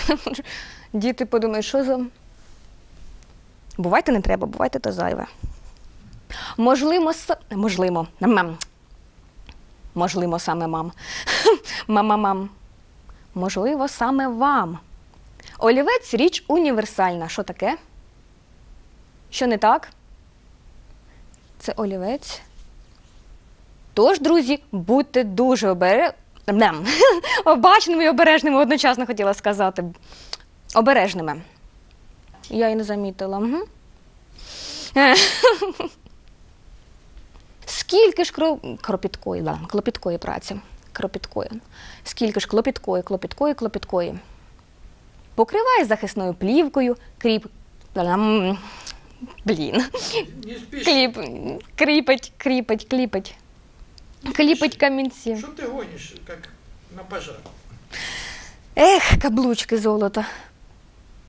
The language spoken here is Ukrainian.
Діти подумають, що за... Бувайте не треба, бувайте то зайве. Можливо, саме мам. Мама-мам. Можливо, саме вам. Олівець – річ універсальна. Що таке? Що не так? Це олівець. Тож, друзі, будьте дуже обачними і обережними, одночасно хотіла сказати. Обережними. Я і не замітила. Угу. Скільки ж клопіткої праці. Скільки ж клопіткої. Покривай захисною плівкою, кліпить камінці. Що ти гониш, як на пожар? Ех, каблучки золота.